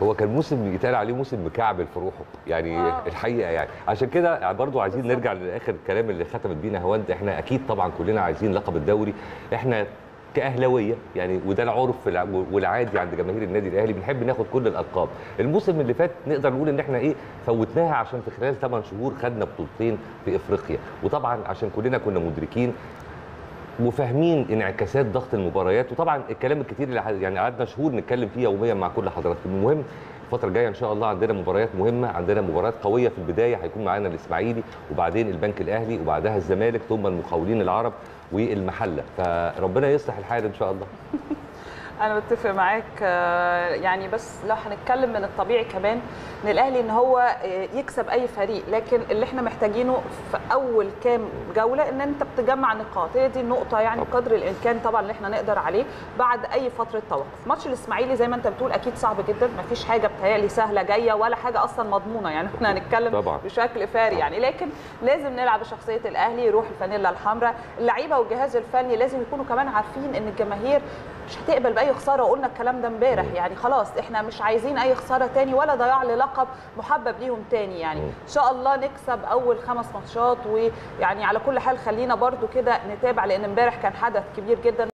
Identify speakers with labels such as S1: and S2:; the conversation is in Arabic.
S1: هو كان موسم يتقال عليه موسم مكعبل في روحه يعني الحقيقه يعني عشان كده برضو عايزين نرجع لاخر الكلام اللي ختمت بينا هوند. احنا اكيد طبعا كلنا عايزين لقب الدوري. احنا كاهلاويه يعني وده العرف والعادي عند جماهير النادي الاهلي بنحب ناخد كل الالقاب. الموسم اللي فات نقدر نقول ان احنا فوتناها عشان في خلال 8 شهور خدنا بطولتين في افريقيا، وطبعا عشان كلنا كنا مدركين وفاهمين انعكاسات ضغط المباريات، وطبعا الكلام الكتير اللي يعني قعدنا شهور نتكلم فيه يوميا مع كل حضراتكم. المهم الفترة الجاية إن شاء الله عندنا مباريات مهمة، عندنا مباريات قوية. في البداية هيكون معانا الإسماعيلي وبعدين البنك الأهلي وبعدها الزمالك ثم المقاولين العرب والمحلة، فربنا يصلح الحال إن شاء الله.
S2: أنا بتفق معاك يعني، بس لو هنتكلم من الطبيعي كمان ان الاهلي ان هو يكسب اي فريق، لكن اللي احنا محتاجينه في اول كام جوله ان انت بتجمع نقاط، هي دي النقطه يعني قدر الامكان طبعا اللي احنا نقدر عليه بعد اي فتره توقف. ماتش الاسماعيلي زي ما انت بتقول اكيد صعب جدا، مفيش حاجه بتهيألي سهله جايه ولا حاجه اصلا مضمونه يعني، احنا هنتكلم طبعا بشكل فاري يعني، لكن لازم نلعب بشخصيه الاهلي، يروح الفانيلا الحمراء. اللعيبه والجهاز الفني لازم يكونوا كمان عارفين ان الجماهير مش هتقبل باي خساره، وقلنا الكلام ده امبارح يعني، خلاص احنا مش عايزين اي خساره تاني ولا ضياع للقب محبب ليهم تاني يعني. ان شاء الله نكسب اول 5 ماتشات، ويعني على كل حال خلينا برضو كده نتابع، لان امبارح كان حدث كبير جدا.